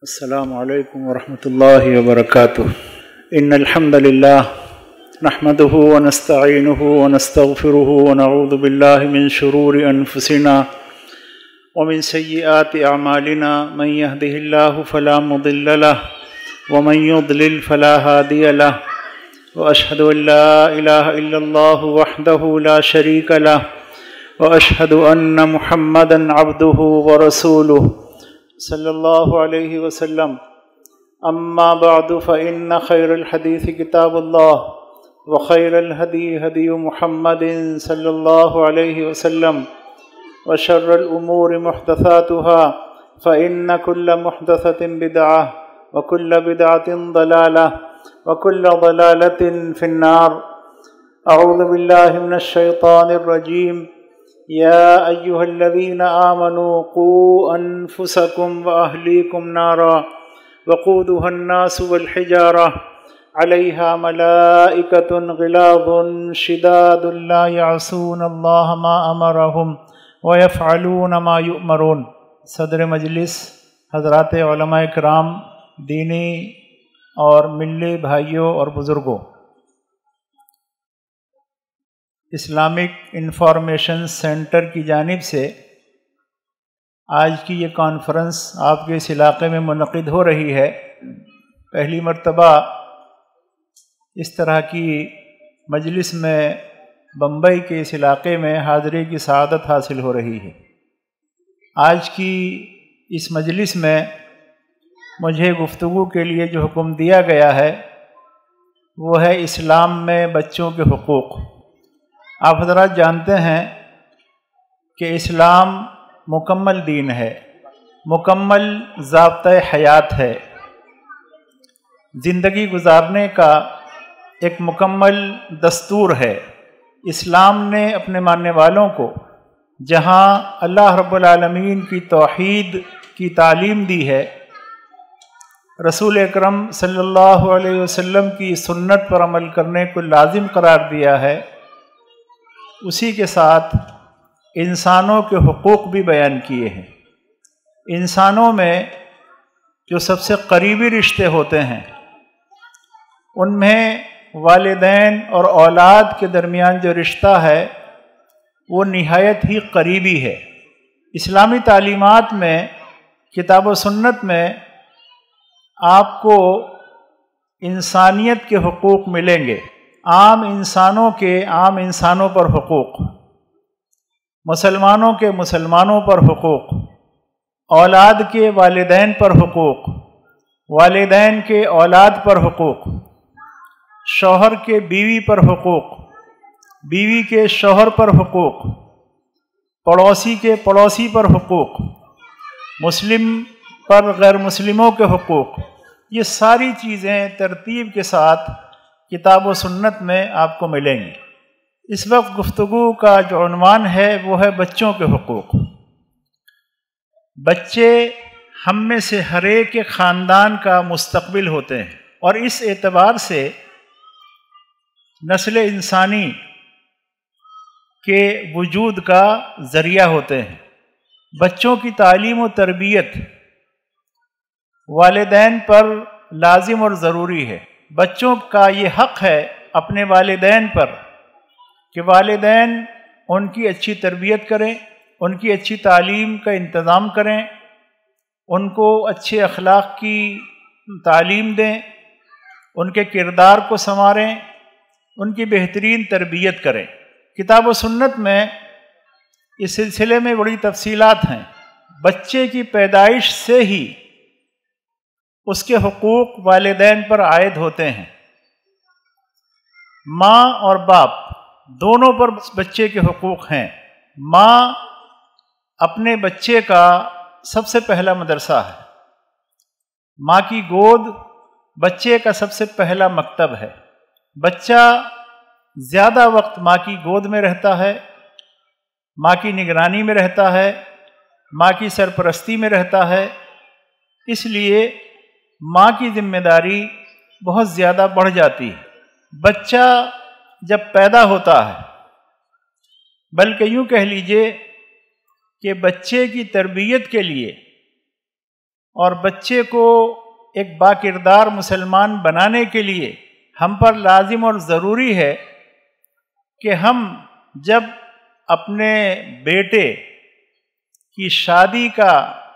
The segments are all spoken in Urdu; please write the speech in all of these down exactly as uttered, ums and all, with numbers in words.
السلام علیکم ورحمۃ اللہ وبرکاتہ ان الحمد للہ نحمده ونستعینه ونستغفره ونعوذ باللہ من شرور انفسنا ومن سیئات اعمالنا من يهده الله فلا مضل له ومن يضلل فلا هادی له واشهد ان لا الہ الا اللہ وحدہ لا شریک له واشهد ان محمدا عبده ورسولہ صلی اللہ علیہ وسلم اما بعد فإن خیر الحدیث کتاب اللہ وخیر الہدی ہدی محمد صلی اللہ علیہ وسلم وشر الامور محدثاتها فإن كل محدثة بدعة وكل بدعة ضلالة وكل ضلالة في النار اعوذ باللہ من الشیطان الرجیم يا أيها الذين آمنوا قوا أنفسكم وأهليكم نارا وقودها الناس والحجارة عليها ملائكة غلاظ شداد لا يعصون الله ما أمرهم ويفعلون ما يؤمرون۔ صدر مجلس، حضرات علماء کرام، دینی اور ملی بھائیوں اور بزرگوں، اسلامک انفارمیشن سینٹر کی جانب سے آج کی یہ کانفرنس آپ کے اس علاقے میں منعقد ہو رہی ہے۔ پہلی مرتبہ اس طرح کی مجلس میں بمبئی کے اس علاقے میں حاضری کی سعادت حاصل ہو رہی ہے۔ آج کی اس مجلس میں مجھے گفتگو کے لیے جو حکم دیا گیا ہے وہ ہے اسلام میں بچوں کے حقوق۔ آپ حضرات جانتے ہیں کہ اسلام مکمل دین ہے، مکمل ضابطۂ حیات ہے، زندگی گزارنے کا ایک مکمل دستور ہے۔ اسلام نے اپنے ماننے والوں کو جہاں اللہ رب العالمین کی توحید کی تعلیم دی ہے، رسول اکرم صلی اللہ علیہ وسلم کی سنت پر عمل کرنے کو لازم قرار دیا ہے، اسی کے ساتھ انسانوں کے حقوق بھی بیان کیے ہیں۔ انسانوں میں جو سب سے قریبی رشتے ہوتے ہیں ان میں والدین اور اولاد کے درمیان جو رشتہ ہے وہ نہایت ہی قریبی ہے۔ اسلامی تعلیمات میں، کتاب و سنت میں آپ کو انسانیت کے حقوق ملیں گے، عام انسانوں کے عام انسانوں پر حقوق، مسلمانوں کے مسلمانوں پر حقوق، اولاد کے والدین پر حقوق، والدین کے اولاد پر حقوق، شوہر کے بیوی پر حقوق، بیوی کے شوہر پر حقوق، پڑوسی کے پڑوسی پر حقوق، مسلم پر غیر مسلموں کے حقوق۔ یہ ساری چیزیں ترتیب کے ساتھ کتاب و سنت میں آپ کو ملیں گی۔ اس وقت گفتگو کا جو عنوان ہے وہ ہے بچوں کے حقوق۔ بچے ہم میں سے ہر ایک کے خاندان کا مستقبل ہوتے ہیں اور اس اعتبار سے نسل انسانی کے وجود کا ذریعہ ہوتے ہیں۔ بچوں کی تعلیم و تربیت والدین پر لازم اور ضروری ہے۔ بچوں کا یہ حق ہے اپنے والدین پر کہ والدین ان کی اچھی تربیت کریں، ان کی اچھی تعلیم کا انتظام کریں، ان کو اچھے اخلاق کی تعلیم دیں، ان کے کردار کو سنواریں، ان کی بہترین تربیت کریں۔ کتاب و سنت میں اس سلسلے میں بڑی تفصیلات ہیں۔ بچے کی پیدائش سے ہی اس کے حقوق والدین پر عائد ہوتے ہیں۔ ماں اور باپ دونوں پر بچے کے حقوق ہیں۔ ماں اپنے بچے کا سب سے پہلا مدرسہ ہے، ماں کی گود بچے کا سب سے پہلا مکتب ہے۔ بچہ زیادہ وقت ماں کی گود میں رہتا ہے، ماں کی نگرانی میں رہتا ہے، ماں کی سرپرستی میں رہتا ہے، اس لیے ماں کی ذمہ داری بہت زیادہ بڑھ جاتی ہے۔ بچہ جب پیدا ہوتا ہے، بلکہ یوں کہہ لیجئے کہ بچے کی تربیت کے لیے اور بچے کو ایک باکردار مسلمان بنانے کے لیے ہم پر لازم اور ضروری ہے کہ ہم جب اپنے بیٹے کی شادی کا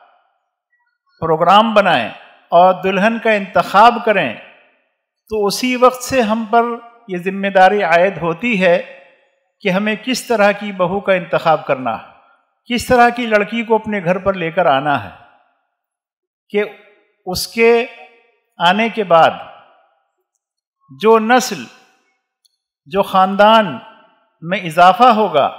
پروگرام بنائیں اور دلہن کا انتخاب کریں تو اسی وقت سے ہم پر یہ ذمہ داری عائد ہوتی ہے کہ ہمیں کس طرح کی بہو کا انتخاب کرنا ہے، کس طرح کی لڑکی کو اپنے گھر پر لے کر آنا ہے کہ اس کے آنے کے بعد جو نسل، جو خاندان میں اضافہ ہوگا،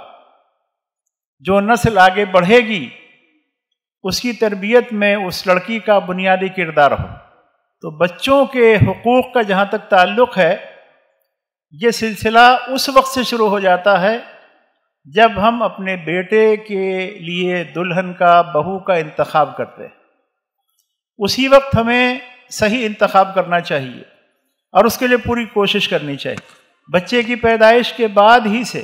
جو نسل آگے بڑھے گی، اس کی تربیت میں اس لڑکی کا بنیادی کردار ہو۔ تو بچوں کے حقوق کا جہاں تک تعلق ہے، یہ سلسلہ اس وقت سے شروع ہو جاتا ہے جب ہم اپنے بیٹے کے لیے دلہن کا، بہو کا انتخاب کرتے ہیں۔ اسی وقت ہمیں صحیح انتخاب کرنا چاہیے اور اس کے لیے پوری کوشش کرنی چاہیے۔ بچے کی پیدائش کے بعد ہی سے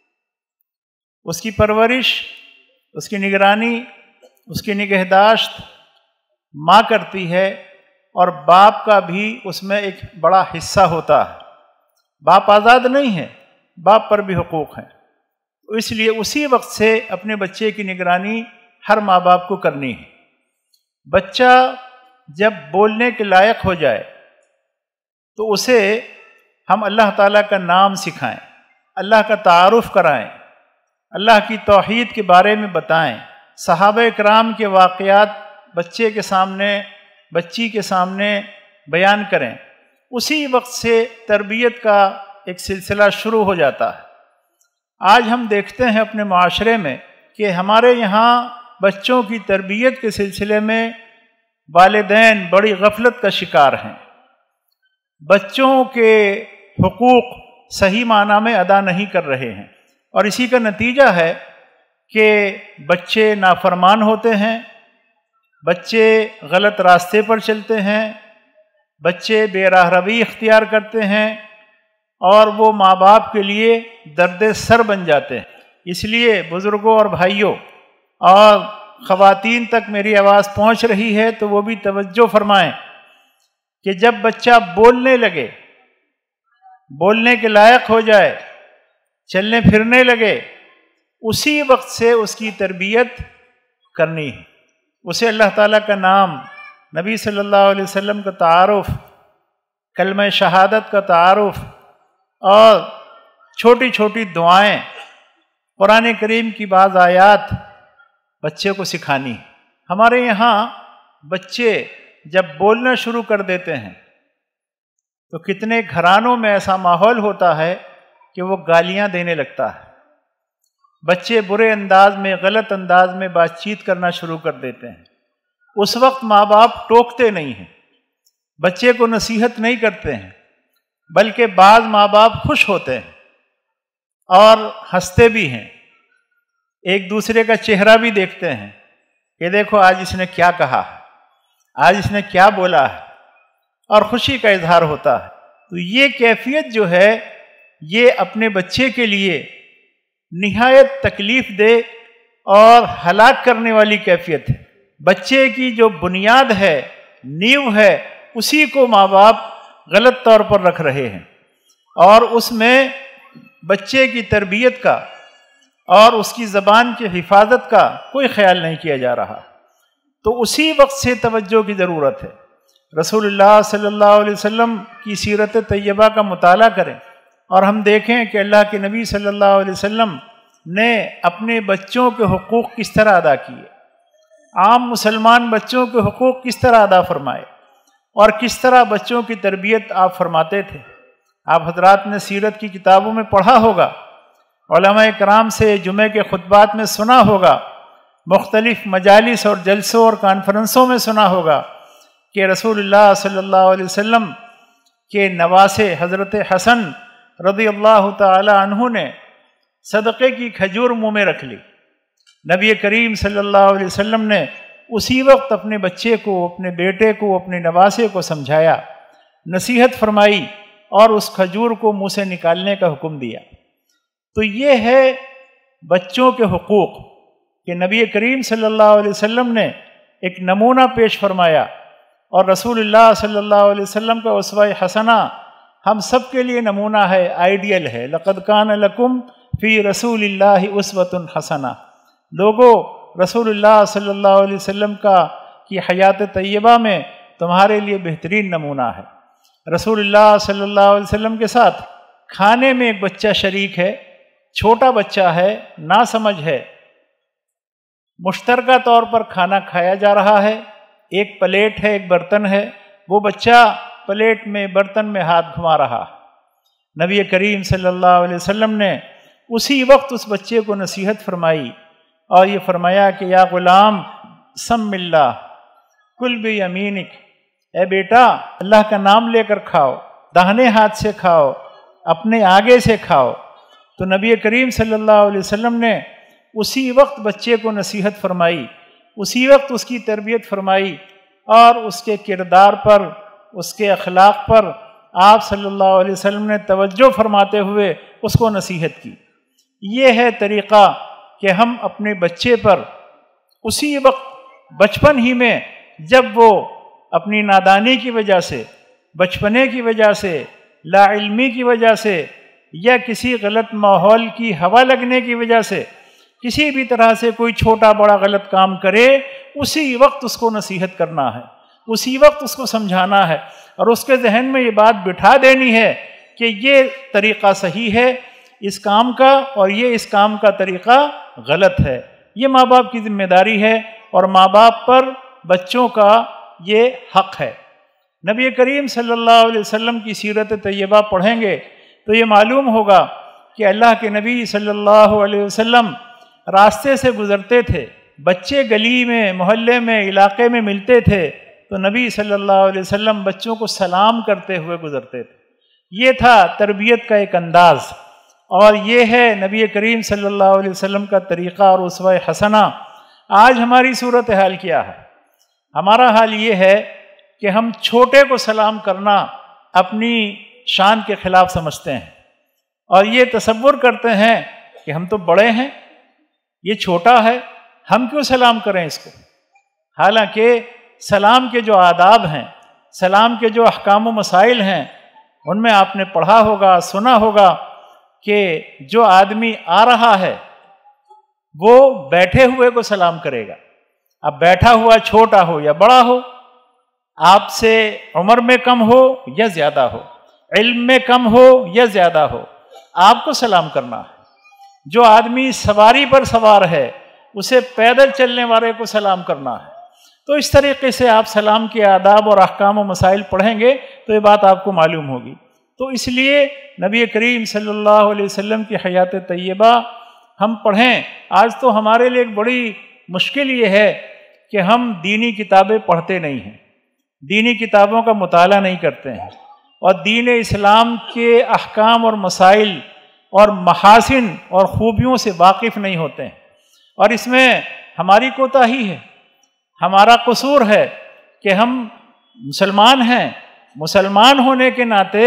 اس کی پرورش، اس کی نگرانی، اس کی نگہداشت ماں کرتی ہے، اور باپ کا بھی اس میں ایک بڑا حصہ ہوتا ہے۔ باپ آزاد نہیں ہے، باپ پر بھی حقوق ہیں، تو اس لیے اسی وقت سے اپنے بچے کی نگرانی ہر ماں باپ کو کرنی ہے۔ بچہ جب بولنے کے لائق ہو جائے تو اسے ہم اللہ تعالیٰ کا نام سکھائیں، اللہ کا تعارف کرائیں، اللہ کی توحید کے بارے میں بتائیں، صحابہ کرام کے واقعات بچے کے سامنے، بچی کے سامنے بیان کریں۔ اسی وقت سے تربیت کا ایک سلسلہ شروع ہو جاتا ہے۔ آج ہم دیکھتے ہیں اپنے معاشرے میں کہ ہمارے یہاں بچوں کی تربیت کے سلسلے میں والدین بڑی غفلت کا شکار ہیں، بچوں کے حقوق صحیح معنی میں ادا نہیں کر رہے ہیں، اور اسی کا نتیجہ ہے کہ بچے نافرمان ہوتے ہیں، بچے غلط راستے پر چلتے ہیں، بچے بے راہ روی اختیار کرتے ہیں، اور وہ ماں باپ کے لیے درد سر بن جاتے ہیں۔ اس لیے بزرگوں اور بھائیوں اور خواتین تک میری آواز پہنچ رہی ہے تو وہ بھی توجہ فرمائیں کہ جب بچہ بولنے لگے، بولنے کے لائق ہو جائے، چلنے پھرنے لگے، اسی وقت سے اس کی تربیت کرنی ہے۔ اسے اللہ تعالیٰ کا نام، نبی صلی اللہ علیہ وسلم کا تعارف، کلمہ شہادت کا تعارف، اور چھوٹی چھوٹی دعائیں، قرآن کریم کی بعض آیات بچے کو سکھانی۔ ہمارے یہاں بچے جب بولنا شروع کر دیتے ہیں تو کتنے گھرانوں میں ایسا ماحول ہوتا ہے کہ وہ گالیاں دینے لگتا ہے، بچے برے انداز میں، غلط انداز میں بات چیت کرنا شروع کر دیتے ہیں۔ اس وقت ماں باپ ٹوکتے نہیں ہیں، بچے کو نصیحت نہیں کرتے ہیں، بلکہ بعض ماں باپ خوش ہوتے ہیں اور ہنستے بھی ہیں، ایک دوسرے کا چہرہ بھی دیکھتے ہیں کہ دیکھو آج اس نے کیا کہا، آج اس نے کیا بولا ہے، اور خوشی کا اظہار ہوتا ہے۔ تو یہ کیفیت جو ہے یہ اپنے بچے کے لیے نہایت تکلیف دہ اور ہلاک کرنے والی کیفیت ہے۔ بچے کی جو بنیاد ہے، نیو ہے، اسی کو ماں باپ غلط طور پر رکھ رہے ہیں، اور اس میں بچے کی تربیت کا اور اس کی زبان کی حفاظت کا کوئی خیال نہیں کیا جا رہا۔ تو اسی وقت سے توجہ کی ضرورت ہے۔ رسول اللہ صلی اللہ علیہ وسلم کی سیرت طیبہ کا مطالعہ کریں اور ہم دیکھیں کہ اللہ کے نبی صلی اللہ علیہ وسلم نے اپنے بچوں کے حقوق کس طرح ادا کیے، عام مسلمان بچوں کے حقوق کس طرح ادا فرمائے، اور کس طرح بچوں کی تربیت آپ فرماتے تھے۔ آپ حضرات نے سیرت کی کتابوں میں پڑھا ہوگا، علماء کرام سے جمعے کے خطبات میں سنا ہوگا، مختلف مجالس اور جلسوں اور کانفرنسوں میں سنا ہوگا کہ رسول اللہ صلی اللہ علیہ وسلم کے نواسے حضرت حسن رضی اللہ تعالی عنہ نے صدقے کی کھجور منہ میں رکھ لی۔ نبی کریم صلی اللہ علیہ وسلم نے اسی وقت اپنے بچے کو، اپنے بیٹے کو، اپنے نواسے کو سمجھایا، نصیحت فرمائی اور اس کھجور کو منہ سے نکالنے کا حکم دیا۔ تو یہ ہے بچوں کے حقوق کہ نبی کریم صلی اللہ علیہ وسلم نے ایک نمونہ پیش فرمایا، اور رسول اللہ صلی اللہ علیہ وسلم کا اسوہ حسنہ ہم سب کے لیے نمونہ ہے، آئیڈیل ہے۔ لقد کان لکم فی رسول اللہ اسوۃ حسنہ، لوگو رسول اللہ صلی اللہ علیہ وسلم کا کی حیات طیبہ میں تمہارے لیے بہترین نمونہ ہے۔ رسول اللہ صلی اللہ علیہ وسلم کے ساتھ کھانے میں ایک بچہ شریک ہے، چھوٹا بچہ ہے، ناسمجھ ہے، مشترکہ طور پر کھانا کھایا جا رہا ہے، ایک پلیٹ ہے، ایک برتن ہے، وہ بچہ پلیٹ میں برتن میں ہاتھ گھما رہا۔ نبی کریم صلی اللہ علیہ وسلم نے اسی وقت اس بچے کو نصیحت فرمائی اور یہ فرمایا کہ یا غلام سم اللہ کل بیمینک، اے بیٹا اللہ کا نام لے کر کھاؤ، داہنے ہاتھ سے کھاؤ، اپنے آگے سے کھاؤ۔ تو نبی کریم صلی اللہ علیہ وسلم نے اسی وقت بچے کو نصیحت فرمائی، اسی وقت اس کی تربیت فرمائی، اور اس کے کردار پر، اس کے اخلاق پر آپ صلی اللہ علیہ وسلم نے توجہ فرماتے ہوئے اس کو نصیحت کی۔ یہ ہے طریقہ کہ ہم اپنے بچے پر اسی وقت بچپن ہی میں، جب وہ اپنی نادانی کی وجہ سے، بچپنے کی وجہ سے، لا علمی کی وجہ سے، یا کسی غلط ماحول کی ہوا لگنے کی وجہ سے کسی بھی طرح سے کوئی چھوٹا بڑا غلط کام کرے، اسی وقت اس کو نصیحت کرنا ہے، اسی وقت اس کو سمجھانا ہے، اور اس کے ذہن میں یہ بات بٹھا دینی ہے کہ یہ طریقہ صحیح ہے اس کام کا، اور یہ اس کام کا طریقہ غلط ہے۔ یہ ماں باپ کی ذمہ داری ہے، اور ماں باپ پر بچوں کا یہ حق ہے۔ نبی کریم صلی اللہ علیہ وسلم کی سیرت طیبہ پڑھیں گے تو یہ معلوم ہوگا کہ اللہ کے نبی صلی اللہ علیہ وسلم راستے سے گزرتے تھے، بچے گلی میں، محلے میں، علاقے میں ملتے تھے تو نبی صلی اللہ علیہ وسلم بچوں کو سلام کرتے ہوئے گزرتے تھے۔ یہ تھا تربیت کا ایک انداز، اور یہ ہے نبی کریم صلی اللہ علیہ وسلم کا طریقہ اور اسوہ حسنہ۔ آج ہماری صورتحال کیا ہے؟ ہمارا حال یہ ہے کہ ہم چھوٹے کو سلام کرنا اپنی شان کے خلاف سمجھتے ہیں، اور یہ تصور کرتے ہیں کہ ہم تو بڑے ہیں، یہ چھوٹا ہے، ہم کیوں سلام کریں اس کو؟ حالانکہ سلام کے جو آداب ہیں، سلام کے جو احکام و مسائل ہیں، ان میں آپ نے پڑھا ہوگا، سنا ہوگا کہ جو آدمی آ رہا ہے وہ بیٹھے ہوئے کو سلام کرے گا۔ اب بیٹھا ہوا چھوٹا ہو یا بڑا ہو، آپ سے عمر میں کم ہو یا زیادہ ہو، علم میں کم ہو یا زیادہ ہو، آپ کو سلام کرنا ہے۔ جو آدمی سواری پر سوار ہے اسے پیدل چلنے والے کو سلام کرنا ہے۔ تو اس طریقے سے آپ سلام کے آداب اور احکام و مسائل پڑھیں گے تو یہ بات آپ کو معلوم ہوگی۔ تو اس لیے نبی کریم صلی اللہ علیہ وسلم کی حیات طیبہ ہم پڑھیں۔ آج تو ہمارے لیے ایک بڑی مشکل یہ ہے کہ ہم دینی کتابیں پڑھتے نہیں ہیں، دینی کتابوں کا مطالعہ نہیں کرتے ہیں، اور دین اسلام کے احکام اور مسائل اور محاسن اور خوبیوں سے واقف نہیں ہوتے ہیں، اور اس میں ہماری کوتاہی ہے، ہمارا قصور ہے کہ ہم مسلمان ہیں۔ مسلمان ہونے کے ناطے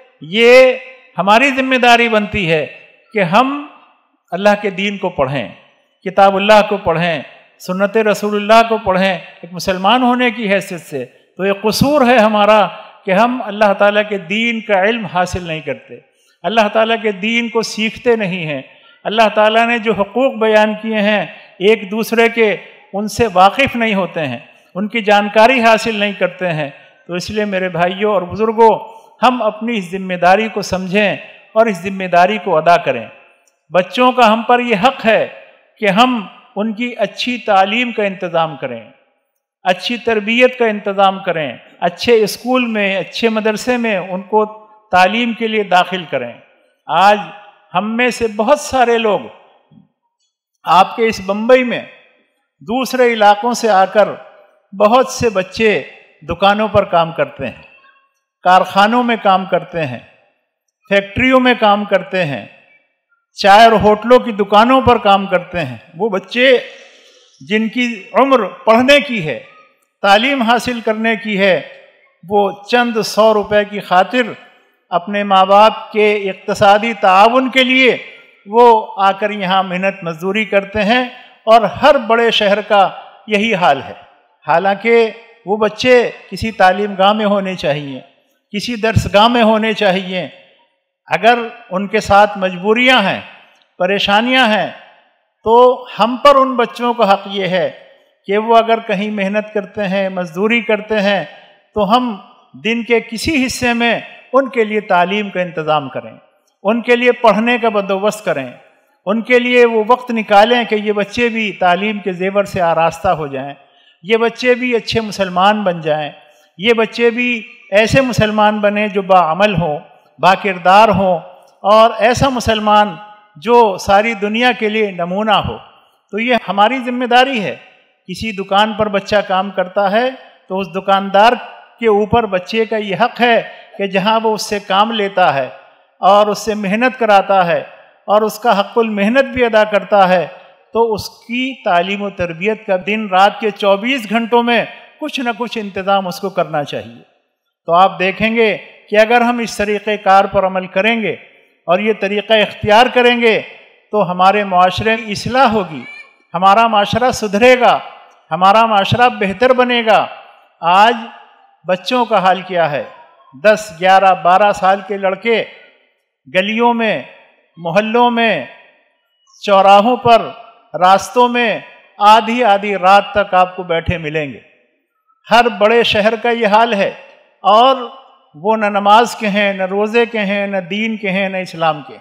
یہ ہماری ذمہ داری بنتی ہے کہ ہم اللہ کے دین کو پڑھیں، کتاب اللہ کو پڑھیں، سنت رسول اللہ کو پڑھیں ایک مسلمان ہونے کی حیثیت سے۔ تو یہ قصور ہے ہمارا کہ ہم اللہ تعالیٰ کے دین کا علم حاصل نہیں کرتے، اللہ تعالیٰ کے دین کو سیکھتے نہیں ہیں، اللہ تعالیٰ نے جو حقوق بیان کیے ہیں ایک دوسرے کے، ان سے واقف نہیں ہوتے ہیں، ان کی جانکاری حاصل نہیں کرتے ہیں۔ تو اس لیے میرے بھائیوں اور بزرگوں، ہم اپنی اس ذمہ داری کو سمجھیں اور اس ذمہ داری کو ادا کریں۔ بچوں کا ہم پر یہ حق ہے کہ ہم ان کی اچھی تعلیم کا انتظام کریں، اچھی تربیت کا انتظام کریں، اچھے اسکول میں، اچھے مدرسے میں ان کو تعلیم کے لیے داخل کریں۔ آج ہم میں سے بہت سارے لوگ آپ کے اس بمبئی میں دوسرے علاقوں سے آ کر بہت سے بچے دکانوں پر کام کرتے ہیں، کارخانوں میں کام کرتے ہیں، فیکٹریوں میں کام کرتے ہیں، چائے اور ہوٹلوں کی دکانوں پر کام کرتے ہیں۔ وہ بچے جن کی عمر پڑھنے کی ہے، تعلیم حاصل کرنے کی ہے، وہ چند سو روپے کی خاطر اپنے ماں باپ کے اقتصادی تعاون کے لیے وہ آ کر یہاں محنت مزدوری کرتے ہیں، اور ہر بڑے شہر کا یہی حال ہے۔ حالانکہ وہ بچے کسی تعلیم گاہ میں ہونے چاہیے، کسی درس گاہ میں ہونے چاہیے۔ اگر ان کے ساتھ مجبوریاں ہیں، پریشانیاں ہیں، تو ہم پر ان بچوں کا حق یہ ہے کہ وہ اگر کہیں محنت کرتے ہیں، مزدوری کرتے ہیں، تو ہم دن کے کسی حصے میں ان کے لیے تعلیم کا انتظام کریں، ان کے لیے پڑھنے کا بندوبست کریں، ان کے لیے وہ وقت نکالیں کہ یہ بچے بھی تعلیم کے زیور سے آراستہ ہو جائیں، یہ بچے بھی اچھے مسلمان بن جائیں، یہ بچے بھی ایسے مسلمان بنیں جو باعمل ہوں، با کردار ہوں، اور ایسا مسلمان جو ساری دنیا کے لیے نمونہ ہو۔ تو یہ ہماری ذمہ داری ہے۔ کسی دکان پر بچہ کام کرتا ہے تو اس دکاندار کے اوپر بچے کا یہ حق ہے کہ جہاں وہ اس سے کام لیتا ہے اور اس سے محنت کراتا ہے اور اس کا حق المحنت بھی ادا کرتا ہے، تو اس کی تعلیم و تربیت کا دن رات کے چوبیس گھنٹوں میں کچھ نہ کچھ انتظام اس کو کرنا چاہیے۔ تو آپ دیکھیں گے کہ اگر ہم اس طریقہ کار پر عمل کریں گے اور یہ طریقہ اختیار کریں گے تو ہمارے معاشرے میں اصلاح ہوگی، ہمارا معاشرہ سدھرے گا، ہمارا معاشرہ بہتر بنے گا۔ آج بچوں کا حال کیا ہے؟ دس گیارہ بارہ سال کے لڑکے گلیوں میں، محلوں میں، چوراہوں پر، راستوں میں آدھی آدھی رات تک آپ کو بیٹھے ملیں گے۔ ہر بڑے شہر کا یہ حال ہے، اور وہ نہ نماز کے ہیں، نہ روزے کے ہیں، نہ دین کے ہیں، نہ اسلام کے،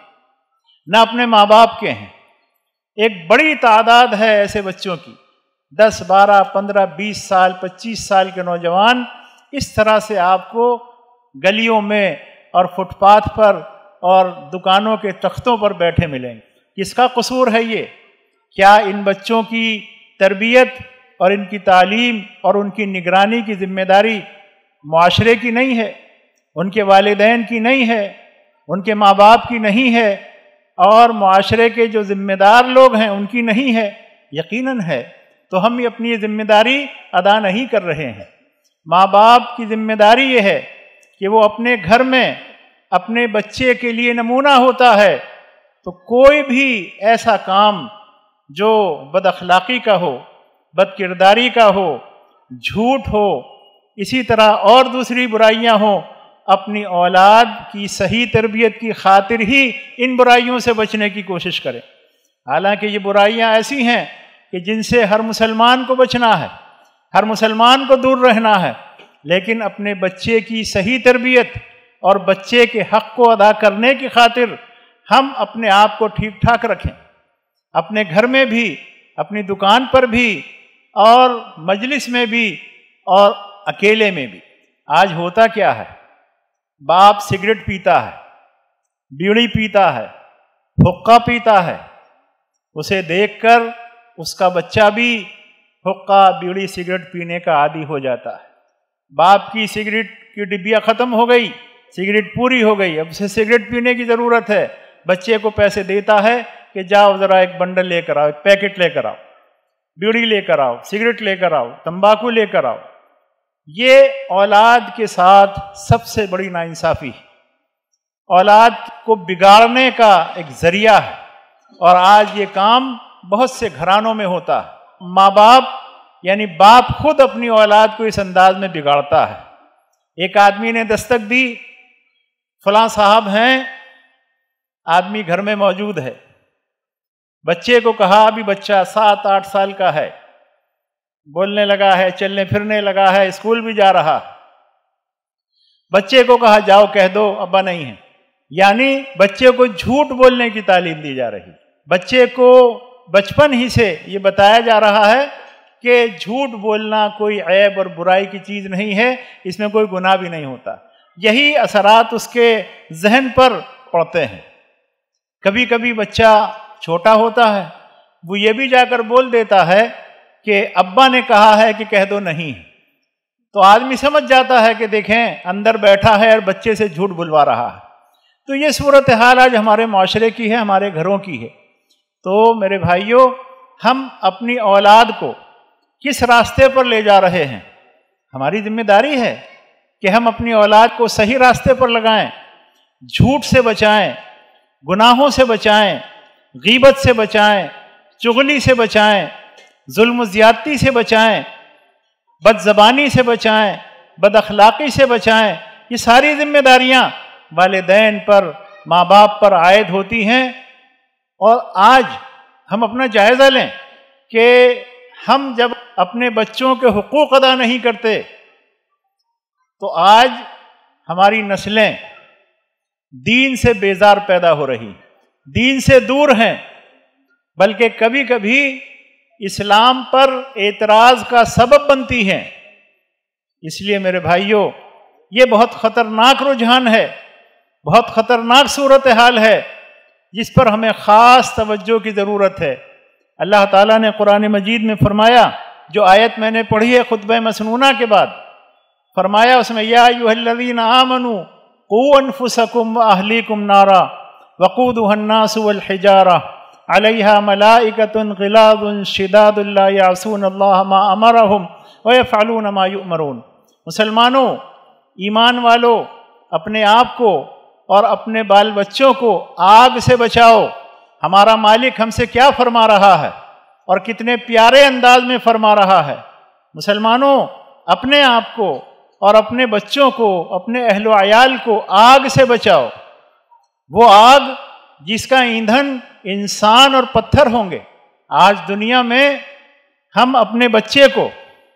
نہ اپنے ماں باپ کے ہیں۔ ایک بڑی تعداد ہے ایسے بچوں کی، دس بارہ پندرہ بیس سال پچیس سال کے نوجوان اس طرح سے آپ کو گلیوں میں اور فٹ پاتھ پر اور دکانوں کے تختوں پر بیٹھے ملیں گے۔ کس کا قصور ہے یہ؟ کیا ان بچوں کی تربیت اور ان کی تعلیم اور ان کی نگرانی کی ذمہ داری معاشرے کی نہیں ہے؟ ان کے والدین کی نہیں ہے؟ ان کے ماں باپ کی نہیں ہے؟ اور معاشرے کے جو ذمہ دار لوگ ہیں ان کی نہیں ہے؟ یقیناً ہے۔ تو ہم اپنی ذمہ داری ادا نہیں کر رہے ہیں۔ ماں باپ کی ذمہ داری یہ ہے کہ وہ اپنے گھر میں اپنے بچے کے لیے نمونہ ہوتا ہے، تو کوئی بھی ایسا کام جو بد اخلاقی کا ہو، بد کرداری کا ہو، جھوٹ ہو، اسی طرح اور دوسری برائیاں ہوں، اپنی اولاد کی صحیح تربیت کی خاطر ہی ان برائیوں سے بچنے کی کوشش کریں۔ حالانکہ یہ برائیاں ایسی ہیں کہ جن سے ہر مسلمان کو بچنا ہے، ہر مسلمان کو دور رہنا ہے، لیکن اپنے بچے کی صحیح تربیت اور بچے کے حق کو ادا کرنے کی خاطر ہم اپنے آپ کو ٹھیک ٹھاک رکھیں، اپنے گھر میں بھی، اپنی دکان پر بھی، اور مجلس میں بھی، اور اکیلے میں بھی۔ آج ہوتا کیا ہے؟ باپ سگریٹ پیتا ہے، بیڑی پیتا ہے، حقہ پیتا ہے، اسے دیکھ کر اس کا بچہ بھی حقہ بیڑی سگریٹ پینے کا عادی ہو جاتا ہے۔ باپ کی سگریٹ کی ڈبیا ختم ہو گئی، سگریٹ پوری ہو گئی، اب اسے سگریٹ پینے کی ضرورت ہے، بچے کو پیسے دیتا ہے کہ جاؤ ذرا ایک بنڈل لے کر آؤ، ایک پیکٹ لے کر آؤ، بیڑی لے کر آؤ، سگریٹ لے کر آؤ، تمباکو لے کر آؤ۔ یہ اولاد کے ساتھ سب سے بڑی ناانصافی ہے، اولاد کو بگاڑنے کا ایک ذریعہ ہے، اور آج یہ کام بہت سے گھرانوں میں ہوتا ہے۔ ماں باپ یعنی باپ خود اپنی اولاد کو اس انداز میں بگاڑتا ہے۔ ایک آدمی نے دستک دی، فلاں صاحب ہیں، آدمی گھر میں موجود ہے، بچے کو کہا، ابھی بچہ سات آٹھ سال کا ہے، بولنے لگا ہے، چلنے پھرنے لگا ہے، اسکول بھی جا رہا۔ بچے کو کہا جاؤ کہہ دو ابا نہیں ہے، یعنی بچے کو جھوٹ بولنے کی تعلیم دی جا رہی۔ بچے کو بچپن ہی سے یہ بتایا جا رہا ہے کہ جھوٹ بولنا کوئی عیب اور برائی کی چیز نہیں ہے، اس میں کوئی گناہ بھی نہیں ہوتا۔ یہی اثرات اس کے ذہن پر پڑتے ہیں۔ کبھی کبھی بچہ چھوٹا ہوتا ہے، وہ یہ بھی جا کر بول دیتا ہے کہ ابا نے کہا ہے کہ کہہ دو نہیں، تو آدمی سمجھ جاتا ہے کہ دیکھیں اندر بیٹھا ہے اور بچے سے جھوٹ بلوا رہا ہے۔ تو یہ صورتحال آج ہمارے معاشرے کی ہے، ہمارے گھروں کی ہے۔ تو میرے بھائیوں، ہم اپنی اولاد کو کس راستے پر لے جا رہے ہیں؟ ہماری ذمہ داری ہے کہ ہم اپنی اولاد کو صحیح راستے پر لگائیں، جھوٹ سے بچائیں، گناہوں سے بچائیں، غیبت سے بچائیں، چغلی سے بچائیں، ظلم و زیادتی سے بچائیں۔ بد زبانی سے بچائیں، بد اخلاقی سے بچائیں. یہ ساری ذمہ داریاں والدین پر، ماں باپ پر عائد ہوتی ہیں. اور آج ہم اپنا جائزہ لیں کہ ہم جب اپنے بچوں کے حقوق ادا نہیں کرتے تو آج ہماری نسلیں دین سے بیزار پیدا ہو رہی، دین سے دور ہیں، بلکہ کبھی کبھی اسلام پر اعتراض کا سبب بنتی ہیں. اس لیے میرے بھائیوں، یہ بہت خطرناک رجحان ہے، بہت خطرناک صورتحال ہے جس پر ہمیں خاص توجہ کی ضرورت ہے. اللہ تعالیٰ نے قرآن مجید میں فرمایا، جو آیت میں نے پڑھی ہے خطبہ مسنونہ کے بعد، فرمایا اس میں یا ایھا الذین آمنوا قوا انفسکم واہلیکم نارا وقودها الناس والحجارہ علیہا ملائکۃ غلاظ شداد لا یعصون اللہ ما امرہم ویفعلون ما یؤمرون. مسلمانوں، ایمان والو، اپنے آپ کو اور اپنے بال بچوں کو آگ سے بچاؤ. ہمارا مالک ہم سے کیا فرما رہا ہے اور کتنے پیارے انداز میں فرما رہا ہے. مسلمانوں، اپنے آپ کو اور اپنے بچوں کو، اپنے اہل و عیال کو آگ سے بچاؤ. وہ آگ جس کا ایندھن انسان اور پتھر ہوں گے. آج دنیا میں ہم اپنے بچے کو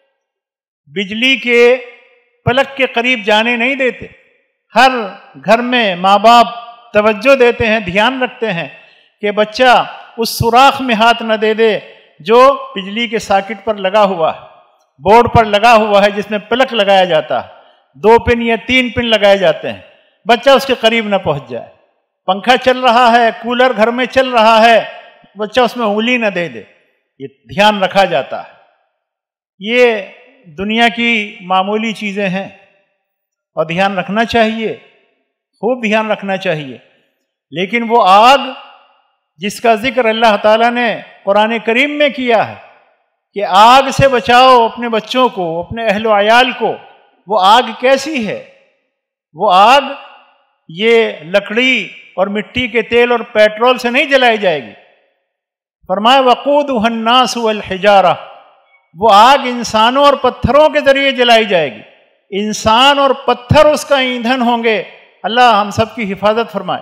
بجلی کے پلک کے قریب جانے نہیں دیتے. ہر گھر میں ماں باپ توجہ دیتے ہیں، دھیان رکھتے ہیں کہ بچہ اس سوراخ میں ہاتھ نہ دے دے جو بجلی کے ساکٹ پر لگا ہوا ہے، بورڈ پر لگا ہوا ہے جس میں پلک لگایا جاتا ہے. دو پن یا تین پن لگائے جاتے ہیں، بچہ اس کے قریب نہ پہنچ جائے. پنکھا چل رہا ہے، کولر گھر میں چل رہا ہے، بچہ اس میں انگلی نہ دے دے. یہ دھیان رکھا جاتا ہے. یہ دنیا کی معمولی چیزیں ہیں اور دھیان رکھنا چاہیے، خوب دھیان رکھنا چاہیے. لیکن وہ آگ جس کا ذکر اللہ تعالیٰ نے قرآن کریم میں کیا ہے کہ آگ سے بچاؤ اپنے بچوں کو، اپنے اہل و عیال کو، وہ آگ کیسی ہے؟ وہ آگ یہ لکڑی اور مٹی کے تیل اور پیٹرول سے نہیں جلائی جائے گی. فرمایا وقودها الناس والحجارہ، وہ آگ انسانوں اور پتھروں کے ذریعے جلائی جائے گی. انسان اور پتھر اس کا ایندھن ہوں گے. اللہ ہم سب کی حفاظت فرمائے.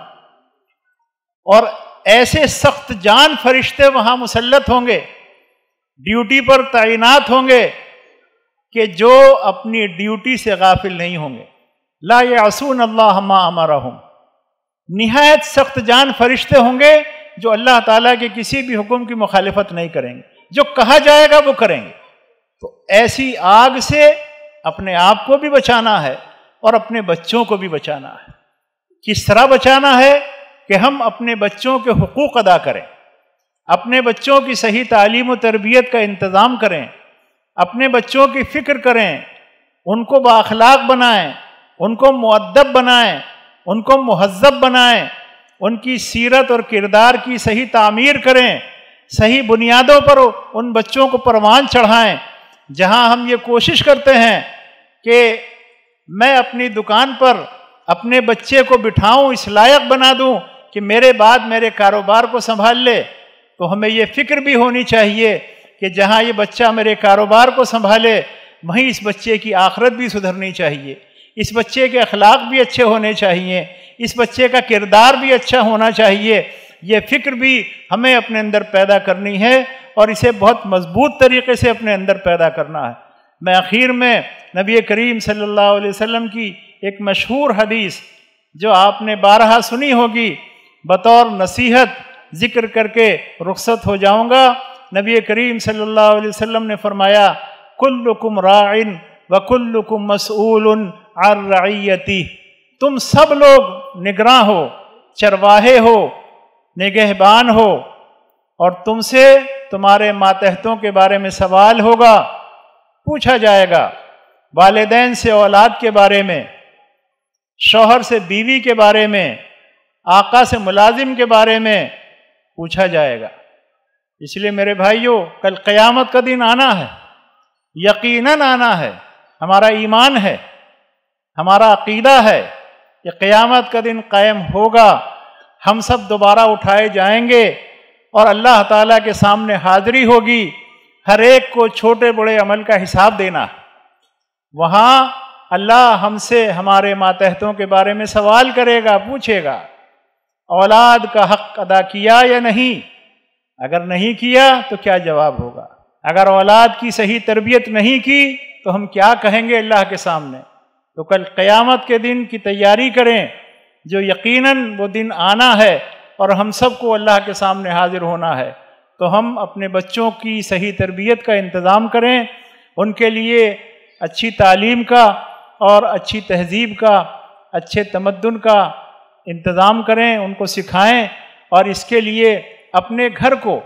اور ایسے سخت جان فرشتے وہاں مسلط ہوں گے، ڈیوٹی پر تعینات ہوں گے کہ جو اپنی ڈیوٹی سے غافل نہیں ہوں گے. لا یعصون اللہ ما امرہم، نہایت سخت جان فرشتے ہوں گے جو اللہ تعالیٰ کے کسی بھی حکم کی مخالفت نہیں کریں گے، جو کہا جائے گا وہ کریں گے. تو ایسی آگ سے اپنے آپ کو بھی بچانا ہے اور اپنے بچوں کو بھی بچانا ہے. کس طرح بچانا ہے کہ ہم اپنے بچوں کے حقوق ادا کریں، اپنے بچوں کی صحیح تعلیم و تربیت کا انتظام کریں، اپنے بچوں کی فکر کریں، ان کو بااخلاق بنائیں، ان کو مؤدب بنائیں، ان کو مہذب بنائیں، ان کی سیرت اور کردار کی صحیح تعمیر کریں، صحیح بنیادوں پر ان بچوں کو پروان چڑھائیں. جہاں ہم یہ کوشش کرتے ہیں کہ میں اپنی دکان پر اپنے بچے کو بٹھاؤں، اس لائق بنا دوں کہ میرے بعد میرے کاروبار کو سنبھال لے، تو ہمیں یہ فکر بھی ہونی چاہیے کہ جہاں یہ بچہ میرے کاروبار کو سنبھالے وہیں اس بچے کی آخرت بھی سدھرنی چاہیے، اس بچے کے اخلاق بھی اچھے ہونے چاہیے، اس بچے کا کردار بھی اچھا ہونا چاہیے. یہ فکر بھی ہمیں اپنے اندر پیدا کرنی ہے اور اسے بہت مضبوط طریقے سے اپنے اندر پیدا کرنا ہے. میں آخر میں نبی کریم صلی اللہ علیہ وسلم کی ایک مشہور حدیث جو آپ نے بارہا سنی ہوگی بطور نصیحت ذکر کر کے رخصت ہو جاؤں گا. نبی کریم صلی اللہ علیہ وسلم نے فرمایا کلکم راع وکلکم مسئول عن رعیتہ، تم سب لوگ نگراں ہو، چرواہے ہو، نگہبان ہو، اور تم سے تمہارے ماتحتوں کے بارے میں سوال ہوگا، پوچھا جائے گا. والدین سے اولاد کے بارے میں، شوہر سے بیوی کے بارے میں، آقا سے ملازم کے بارے میں پوچھا جائے گا. اس لیے میرے بھائیوں، کل قیامت کا دن آنا ہے، یقیناً آنا ہے. ہمارا ایمان ہے، ہمارا عقیدہ ہے کہ قیامت کا دن قائم ہوگا. ہم سب دوبارہ اٹھائے جائیں گے اور اللہ تعالیٰ کے سامنے حاضری ہوگی. ہر ایک کو چھوٹے بڑے عمل کا حساب دینا. وہاں اللہ ہم سے ہمارے ماتحتوں کے بارے میں سوال کرے گا، پوچھے گا اولاد کا حق ادا کیا یا نہیں؟ اگر نہیں کیا تو کیا جواب ہوگا؟ اگر اولاد کی صحیح تربیت نہیں کی تو ہم کیا کہیں گے اللہ کے سامنے؟ تو کل قیامت کے دن کی تیاری کریں، جو یقیناً وہ دن آنا ہے اور ہم سب کو اللہ کے سامنے حاضر ہونا ہے۔ تو ہم اپنے بچوں کی صحیح تربیت کا انتظام کریں، ان کے لیے اچھی تعلیم کا اور اچھی تہذیب کا، اچھے تمدن کا انتظام کریں، ان کو سکھائیں، اور اس کے لیے اپنے گھر کو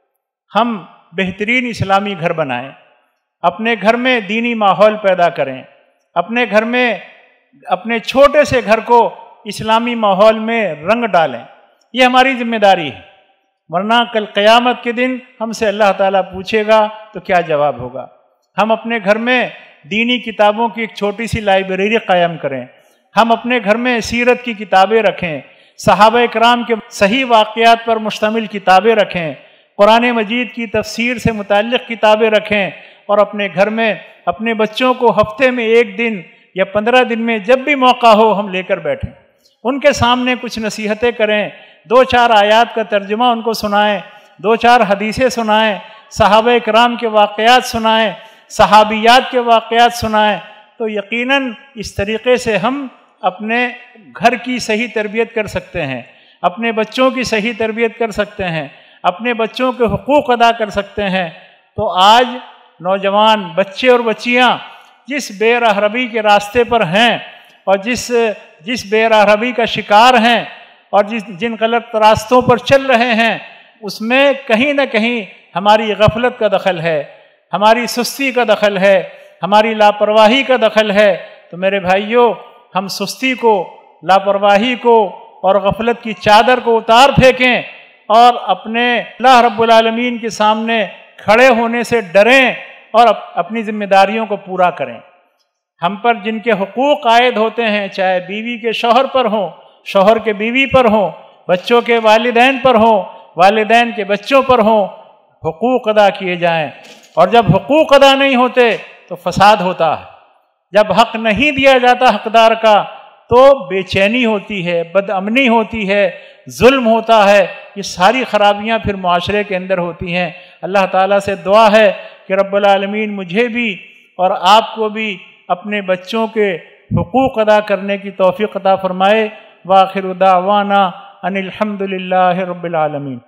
ہم بہترین اسلامی گھر بنائیں، اپنے گھر میں دینی ماحول پیدا کریں، اپنے گھر میں اپنے چھوٹے سے گھر کو اسلامی ماحول میں رنگ ڈالیں۔ یہ ہماری ذمہ داری ہے، ورنہ کل قیامت کے دن ہم سے اللہ تعالیٰ پوچھے گا تو کیا جواب ہوگا؟ ہم اپنے گھر میں دینی کتابوں کی ایک چھوٹی سی لائبریری قائم کریں، ہم اپنے گھر میں سیرت کی کتابیں رکھیں، صحابہ کرام کے صحیح واقعات پر مشتمل کتابیں رکھیں، قرآن مجید کی تفسیر سے متعلق کتابیں رکھیں، اور اپنے گھر میں اپنے بچوں کو ہفتے میں ایک دن یا پندرہ دن میں جب بھی موقع ہو ہم لے کر بیٹھیں، ان کے سامنے کچھ نصیحتیں کریں، دو چار آیات کا ترجمہ ان کو سنائیں، دو چار حدیثیں سنائیں، صحابہ کرام کے واقعات سنائیں، صحابیات کے واقعات سنائیں، تو یقیناً اس طریقے سے ہم اپنے گھر کی صحیح تربیت کر سکتے ہیں، اپنے بچوں کی صحیح تربیت کر سکتے ہیں، اپنے بچوں کے حقوق ادا کر سکتے ہیں۔ تو آج نوجوان بچے اور بچیاں جس بے راہربی کے راستے پر ہیں، اور جس جس بے راہربی کا شکار ہیں، اور جس جن غلط راستوں پر چل رہے ہیں، اس میں کہیں نہ کہیں ہماری غفلت کا دخل ہے، ہماری سستی کا دخل ہے، ہماری لاپرواہی کا دخل ہے۔ تو میرے بھائیوں، ہم سستی کو، لاپرواہی کو اور غفلت کی چادر کو اتار پھینکیں، اور اپنے اللہ رب العالمین کے سامنے کھڑے ہونے سے ڈریں اور اپنی ذمہ داریوں کو پورا کریں۔ ہم پر جن کے حقوق عائد ہوتے ہیں، چاہے بیوی کے شوہر پر ہوں، شوہر کے بیوی پر ہوں، بچوں کے والدین پر ہوں، والدین کے بچوں پر ہوں، حقوق ادا کیے جائیں۔ اور جب حقوق ادا نہیں ہوتے تو فساد ہوتا ہے، جب حق نہیں دیا جاتا حقدار کا تو بے چینی ہوتی ہے، بد امنی ہوتی ہے، ظلم ہوتا ہے، یہ ساری خرابیاں پھر معاشرے کے اندر ہوتی ہیں۔ اللہ تعالیٰ سے دعا ہے کہ رب العالمین مجھے بھی اور آپ کو بھی اپنے بچوں کے حقوق ادا کرنے کی توفیق عطا فرمائے۔ وآخر دعوانا ان الحمد للہ رب العالمین۔